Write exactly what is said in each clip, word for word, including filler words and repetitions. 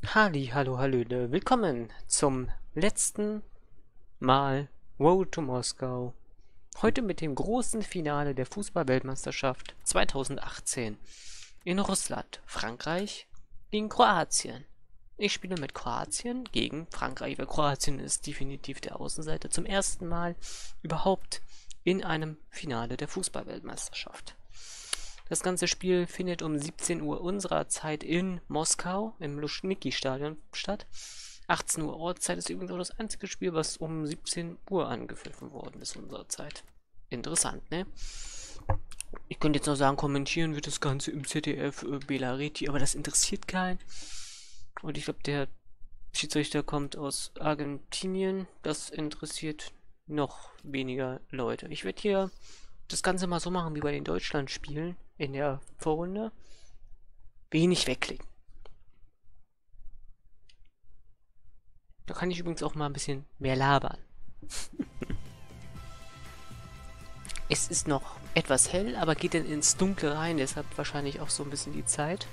Halli, hallo, hallöle. Willkommen zum letzten Mal Road to Moskau. Heute mit dem großen Finale der Fußball-Weltmeisterschaft zweitausendachtzehn in Russland. Frankreich gegen Kroatien. Ich spiele mit Kroatien gegen Frankreich, weil Kroatien ist definitiv der Außenseiter. Zum ersten Mal überhaupt in einem Finale der Fußball-Weltmeisterschaft. Das ganze Spiel findet um siebzehn Uhr unserer Zeit in Moskau im Luschniki-Stadion statt. achtzehn Uhr Ortszeit ist übrigens auch das einzige Spiel, was um siebzehn Uhr angepfiffen worden ist unserer Zeit. Interessant, ne? Ich könnte jetzt noch sagen, kommentieren wird das Ganze im Z D F äh, Bela Reti, aber das interessiert keinen. Und ich glaube, der Schiedsrichter kommt aus Argentinien. Das interessiert noch weniger Leute. Ich werde hier das Ganze mal so machen wie bei den Deutschland-Spielen in der Vorrunde. Wenig wegklicken. Da kann ich übrigens auch mal ein bisschen mehr labern. Es ist noch etwas hell, aber geht dann ins Dunkle rein, deshalb wahrscheinlich auch so ein bisschen die Zeit.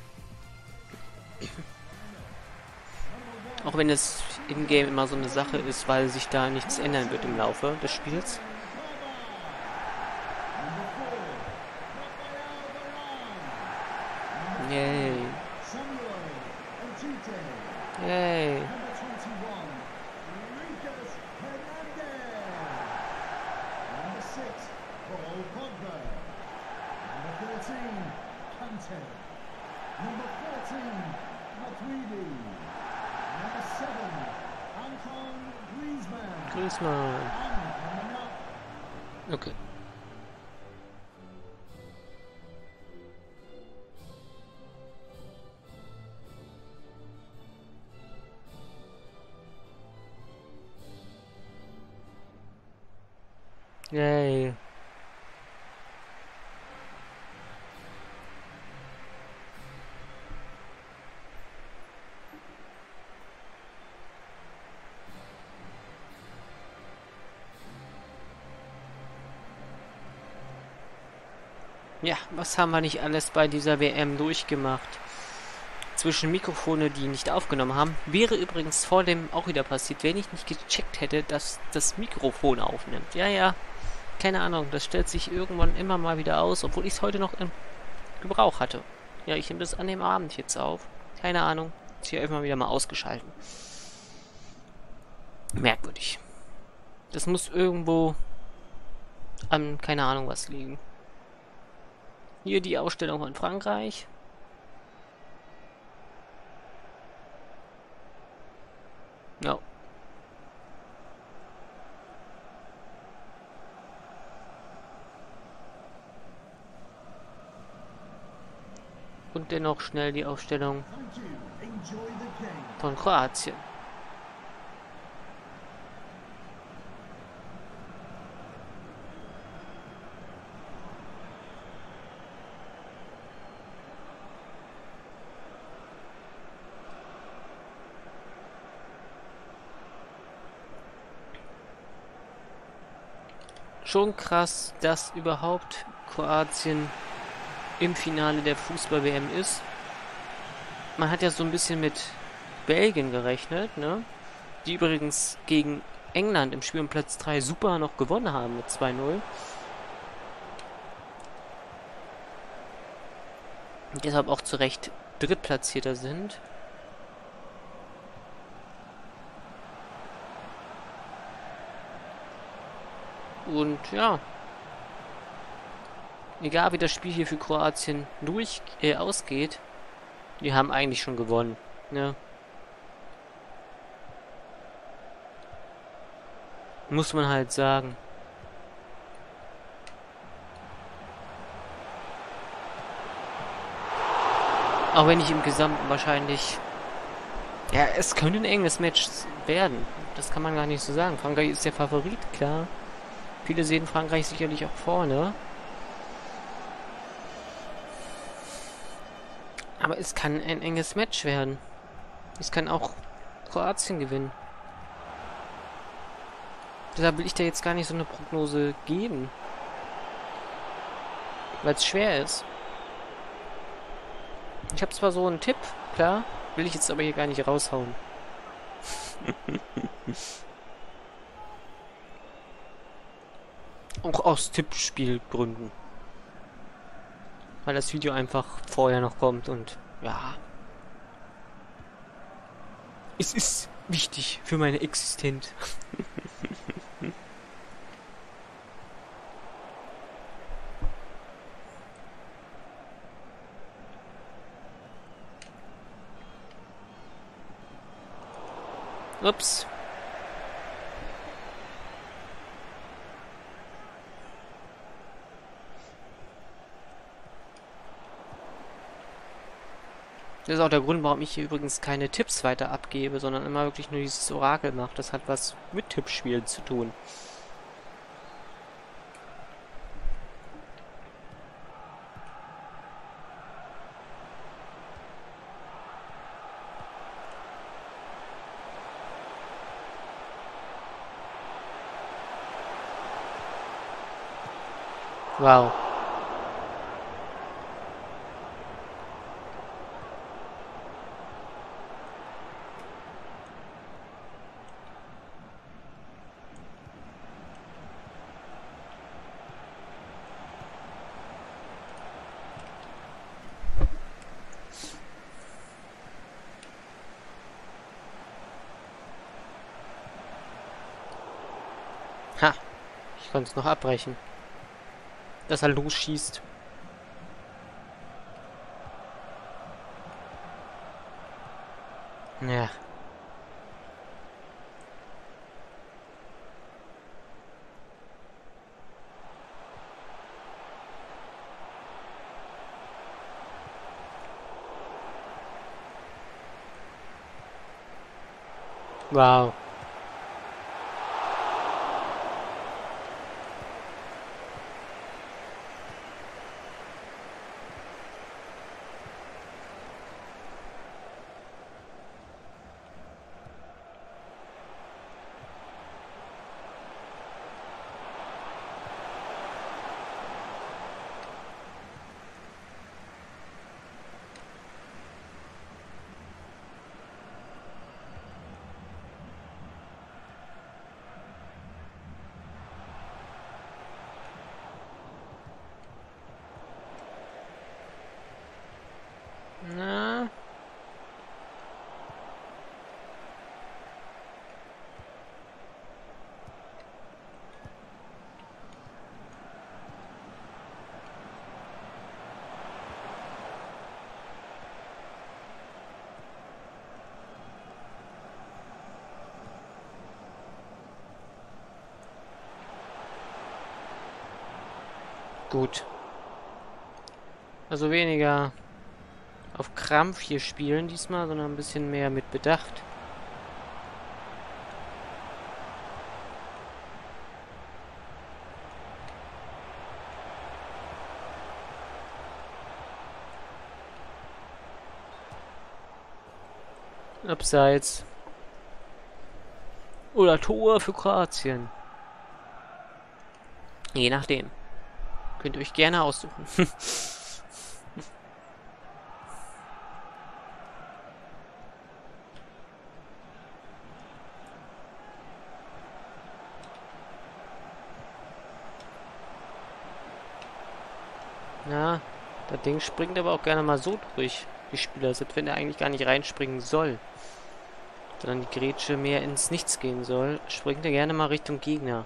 Auch wenn es in-game immer so eine Sache ist, weil sich da nichts ändern wird im Laufe des Spiels. Yay. Yay. Griezmann. Okay. Yay. Ja, was haben wir nicht alles bei dieser W M durchgemacht? Zwischen Mikrofone, die nicht aufgenommen haben. Wäre übrigens vor dem auch wieder passiert, wenn ich nicht gecheckt hätte, dass das Mikrofon aufnimmt. Ja, ja. Keine Ahnung, das stellt sich irgendwann immer mal wieder aus, obwohl ich es heute noch im Gebrauch hatte. Ja, ich nehme das an dem Abend jetzt auf. Keine Ahnung. Ist hier einfach wieder mal ausgeschalten. Merkwürdig. Das muss irgendwo an keine Ahnung was liegen. Hier die Ausstellung von Frankreich. Ja. Und dennoch schnell die Aufstellung von Kroatien. Schon krass, dass überhaupt Kroatien im Finale der Fußball-W M ist. Man hat ja so ein bisschen mit Belgien gerechnet, ne? Die übrigens gegen England im Spiel um Platz drei super noch gewonnen haben mit zwei null. Und deshalb auch zu Recht Drittplatzierter sind. Und ja, egal wie das Spiel hier für Kroatien durch äh, ausgeht, die haben eigentlich schon gewonnen, ne? Muss man halt sagen. Auch wenn ich im Gesamten wahrscheinlich... Ja, es könnte ein enges Match werden. Das kann man gar nicht so sagen. Frankreich ist der Favorit, klar. Viele sehen Frankreich sicherlich auch vorne. Aber es kann ein enges Match werden. Es kann auch Kroatien gewinnen. Deshalb will ich da jetzt gar nicht so eine Prognose geben. Weil es schwer ist. Ich habe zwar so einen Tipp, klar, Will ich jetzt aber hier gar nicht raushauen. Auch aus Tippspielgründen. Weil das Video einfach vorher noch kommt und ja. Es ist wichtig für meine Existenz. Ups. Das ist auch der Grund, warum ich hier übrigens keine Tipps weiter abgebe, sondern immer wirklich nur dieses Orakel mache. Das hat was mit Tippspielen zu tun. Wow. Ha. Ich konnte es noch abbrechen. Dass er losschießt. Ja. Wow. Na. Gut. Also weniger auf Krampf hier spielen diesmal, sondern ein bisschen mehr mit Bedacht. Abseits. Oder Tor für Kroatien. Je nachdem. Könnt ihr euch gerne aussuchen. Ja, das Ding springt aber auch gerne mal so durch die Spieler, selbst wenn er eigentlich gar nicht reinspringen soll. Sondern die Grätsche mehr ins Nichts gehen soll, springt er gerne mal Richtung Gegner.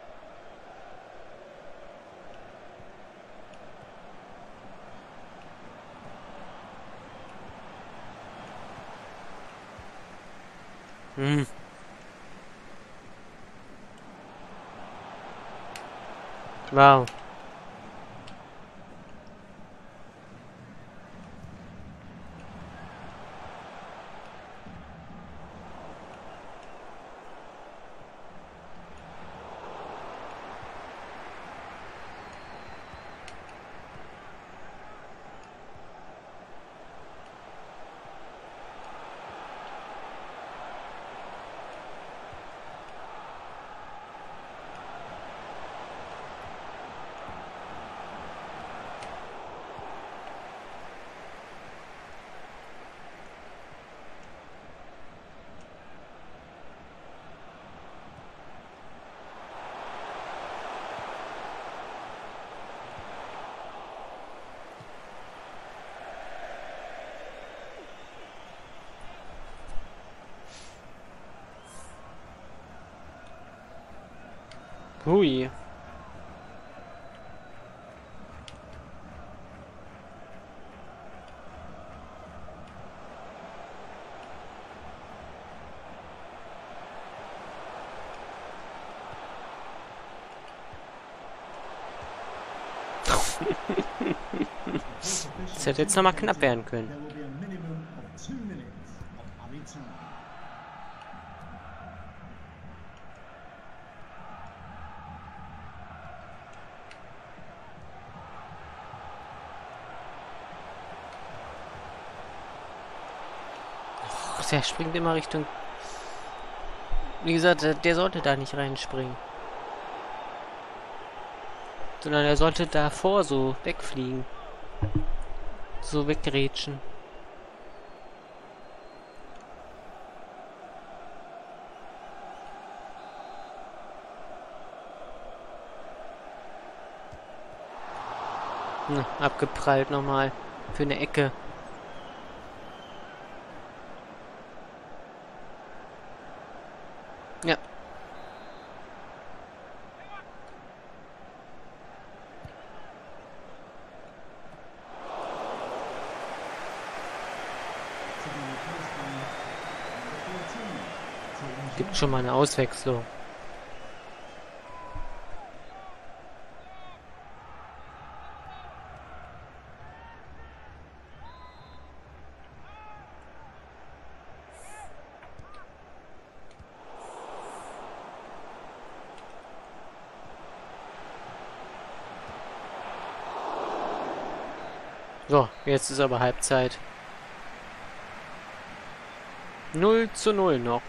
Hm. Wow. Hui. Das hätte jetzt nochmal knapp werden können. Och, der springt immer Richtung... Wie gesagt, der, der sollte da nicht reinspringen. Sondern er sollte davor so wegfliegen. So weggrätschen. Na, abgeprallt nochmal. Für eine Ecke. Ja. Gibt schon mal eine Auswechslung. So, jetzt ist aber Halbzeit. null zu null noch.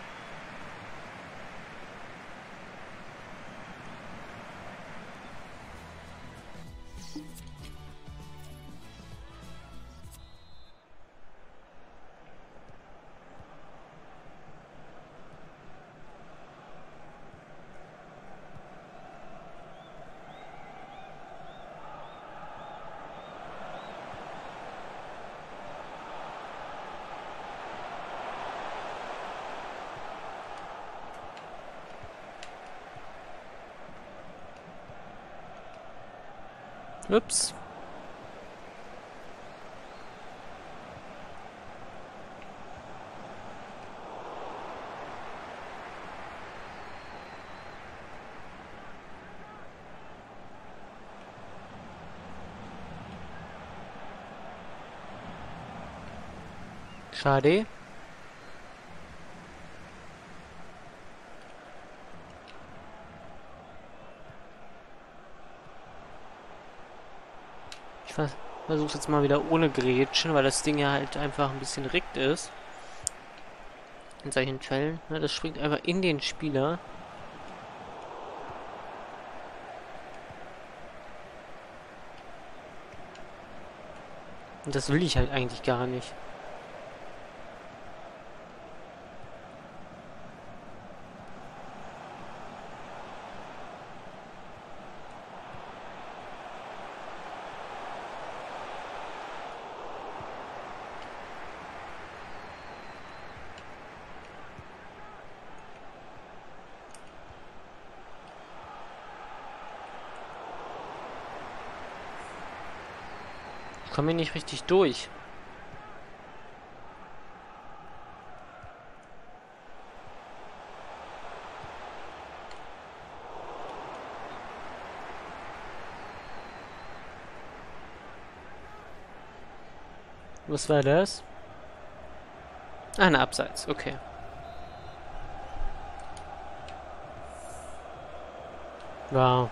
Ups. Schade. Ich versuche es jetzt mal wieder ohne Grätschen, weil das Ding ja halt einfach ein bisschen rickt ist. In solchen Fällen. Ne, das springt einfach in den Spieler. Und das will ich halt eigentlich gar nicht. Ich komme hier nicht richtig durch. Was war das? Ah, eine Abseits, okay. Wow.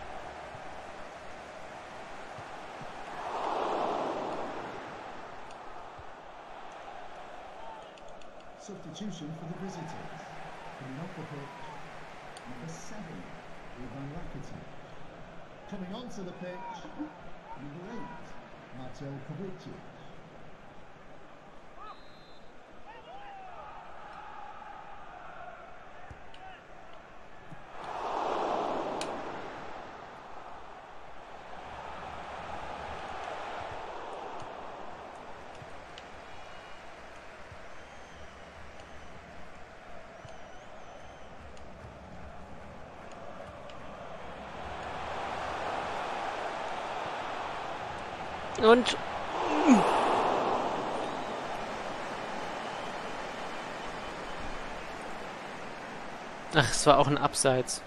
Substitution for the visitors. Coming off the pitch, number seven, Ivan Rakitic. Coming onto the pitch, number eight, Mateo Kovacic. Und... Ach, es war auch ein Abseits.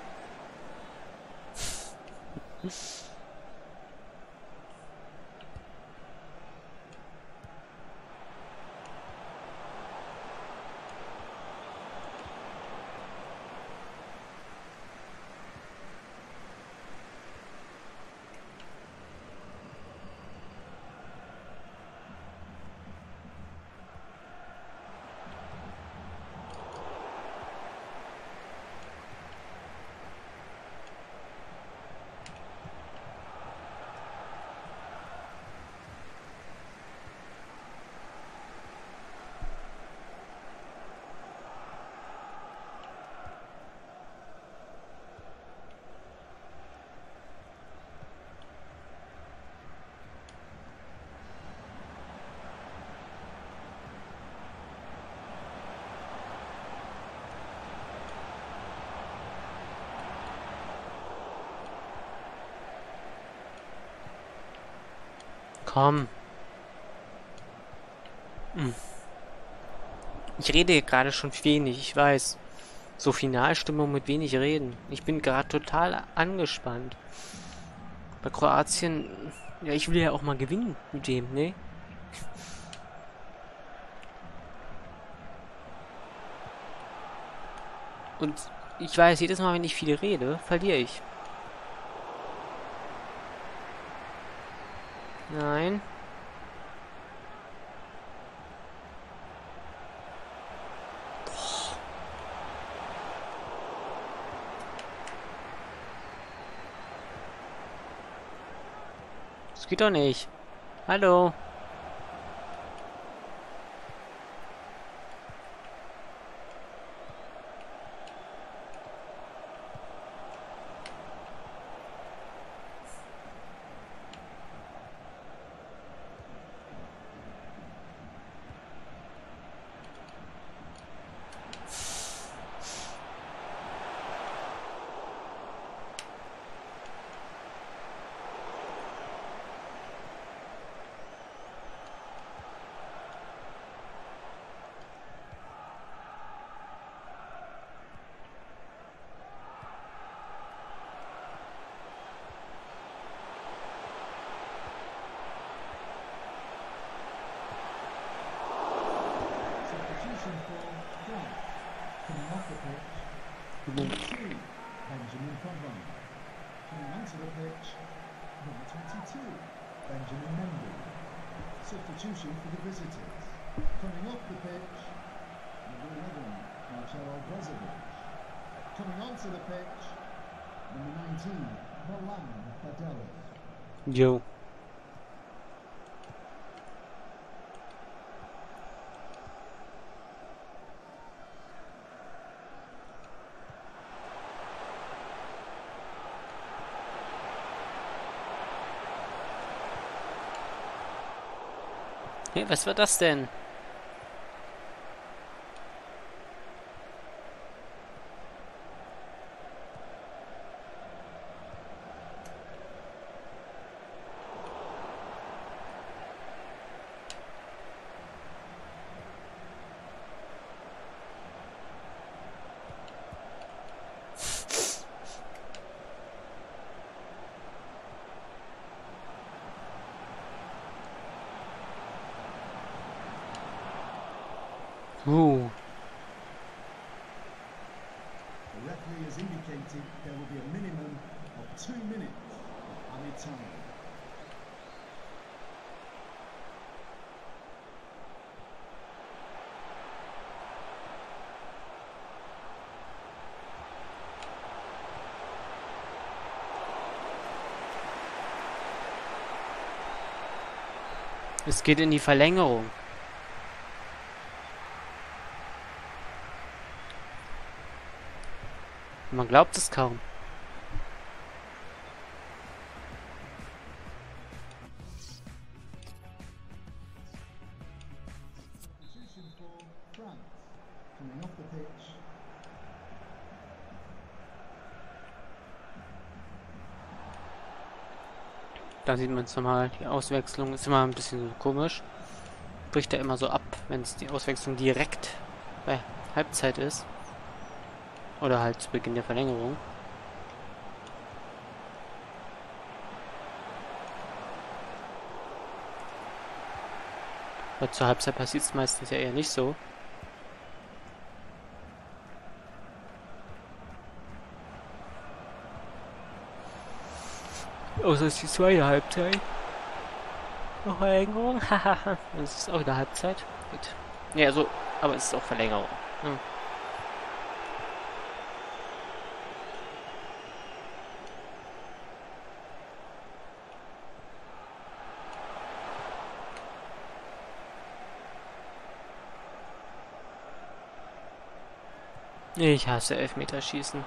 Komm. Hm. Ich rede hier gerade schon wenig, ich weiß. So Finalstimmung mit wenig Reden. Ich bin gerade total angespannt. Bei Kroatien, ja, ich will ja auch mal gewinnen mit dem, ne? Und ich weiß, jedes Mal, wenn ich viel rede, verliere ich. Nein. Das geht doch nicht. Hallo. Substitution for France. Coming off the pitch, number two, Benjamin Pavard. Coming onto the pitch, number twenty-two, Benjamin Mendy. Substitution for the visitors. Coming off the pitch, number eleven, Marcelo Brozovic. Coming onto the pitch, number nineteen, Milan Badelov. Jo. Hey, was war das denn? Uh. The referee has indicated there will be a minimum of two minutes of added time. Es geht in die Verlängerung. Man glaubt es kaum. Substitution for France. Coming off the pitch, Da sieht man es nochmal, die Auswechslung ist immer ein bisschen so komisch. Bricht er immer so ab, wenn es die Auswechslung direkt bei Halbzeit ist. Oder halt zu Beginn der Verlängerung. Weil zur Halbzeit passiert es meistens ja eher nicht so. Außer es ist die zweite Halbzeit. Noch Verlängerung? Hahaha. Das ist auch in der Halbzeit. Gut. Ja, also, aber es ist auch Verlängerung. Hm. Ich hasse Elfmeterschießen.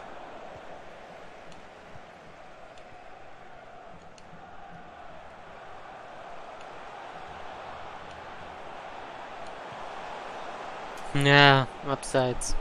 Ja, abseits.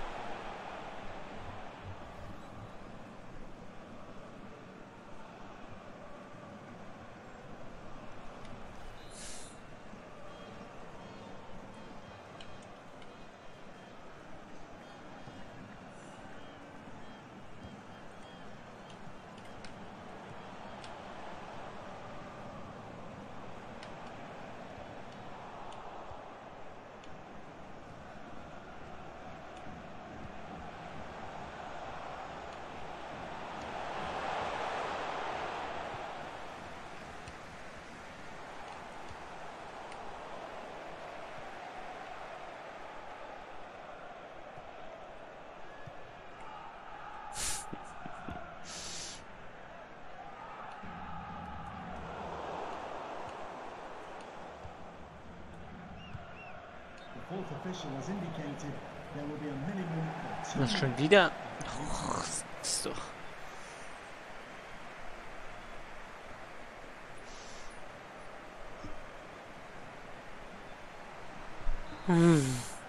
The fourth official has indicated there will be a minimum of two Das schon wieder. Och, das ist doch. Hm.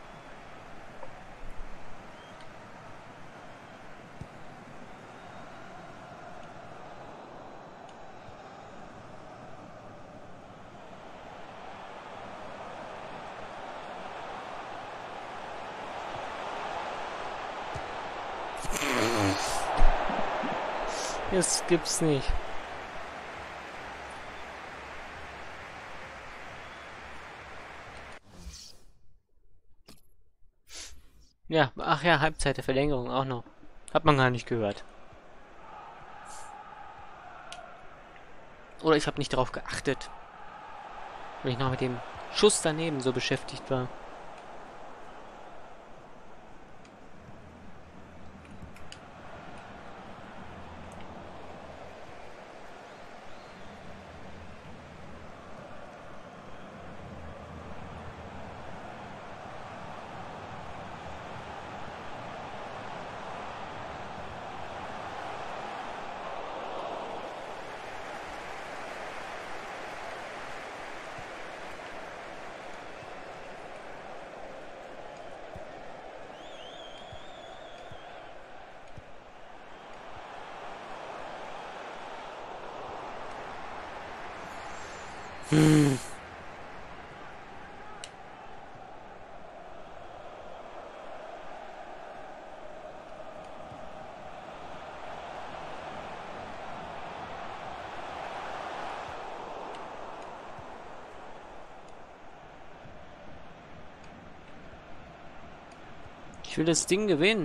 Das gibt's nicht. Ja, ach ja, Halbzeit der Verlängerung auch noch. Hat man gar nicht gehört. Oder ich habe nicht darauf geachtet. Weil ich noch mit dem Schuss daneben so beschäftigt war. Hm. Ich will das Ding gewinnen.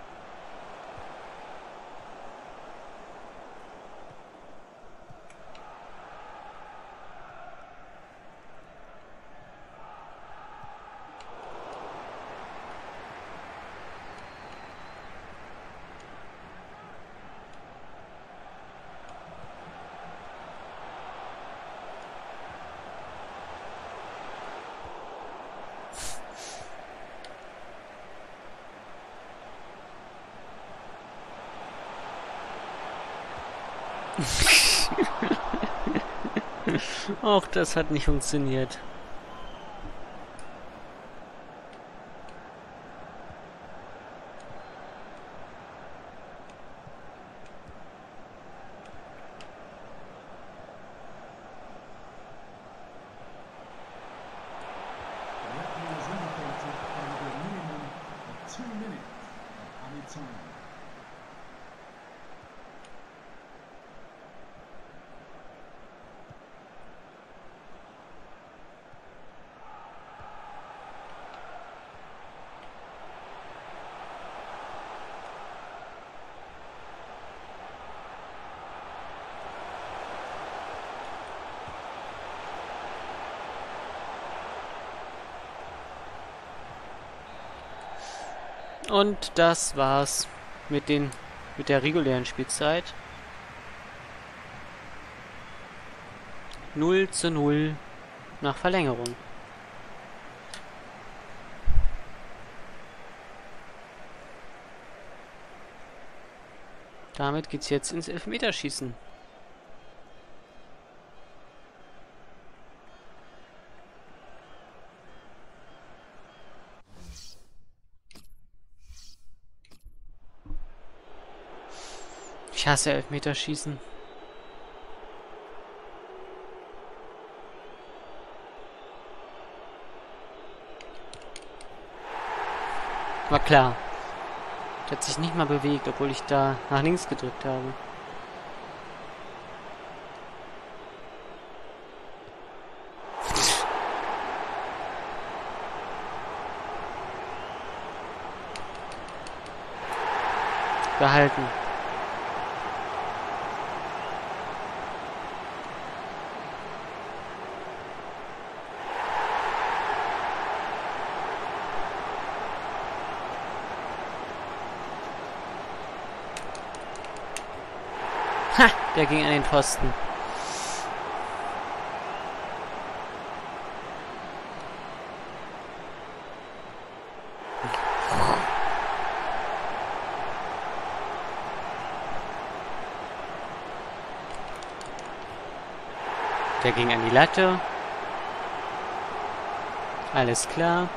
Auch das hat nicht funktioniert. Und das war's mit den mit der regulären Spielzeit. null zu null nach Verlängerung. Damit geht's jetzt ins Elfmeterschießen. Ich hasse Elfmeterschießen. War klar. Der hat sich nicht mal bewegt, obwohl ich da nach links gedrückt habe. Behalten. Ha! Der ging an den Pfosten. Der ging an die Latte. Alles klar.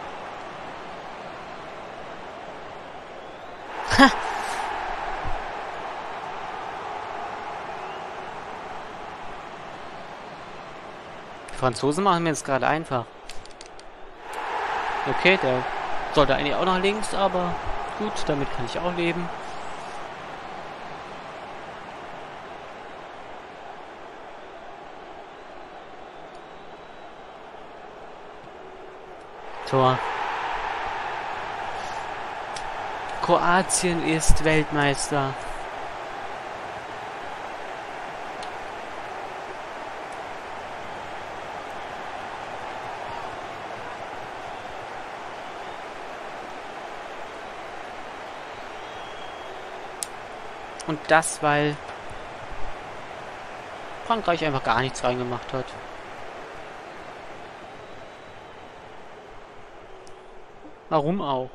Ha! Die Franzosen machen mir jetzt gerade einfach. Okay, der sollte eigentlich auch nach links, aber gut, damit kann ich auch leben. Tor. Kroatien ist Weltmeister. Und das, weil Frankreich einfach gar nichts reingemacht hat. Warum auch?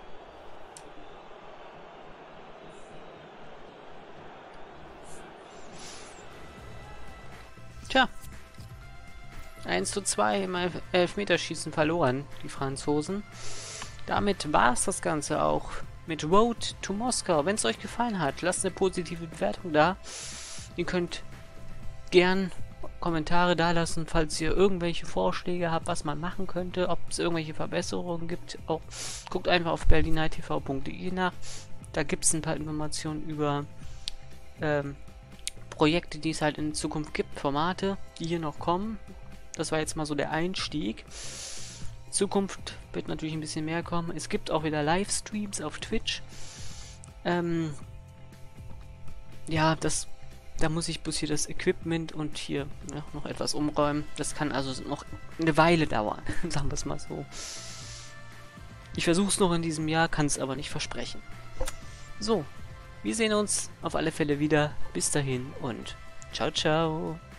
Tja. eins zu zwei im Elf Elfmeterschießen verloren, die Franzosen. Damit war es das Ganze auch mit Road to Moskau. Wenn es euch gefallen hat, lasst eine positive Bewertung da. Ihr könnt gern Kommentare da lassen, falls ihr irgendwelche Vorschläge habt, was man machen könnte, ob es irgendwelche Verbesserungen gibt. Auch guckt einfach auf berliner t v punkt de nach. Da gibt es ein paar Informationen über ähm, Projekte, die es halt in Zukunft gibt, Formate, die hier noch kommen. Das war jetzt mal so der Einstieg. In Zukunft wird natürlich ein bisschen mehr kommen. Es gibt auch wieder Livestreams auf Twitch. Ähm, ja, das Da muss ich bloß hier das Equipment und hier ja, noch etwas umräumen. Das kann also noch eine Weile dauern, sagen wir es mal so. Ich versuche es noch in diesem Jahr, kann es aber nicht versprechen. So, wir sehen uns auf alle Fälle wieder. Bis dahin und ciao, ciao.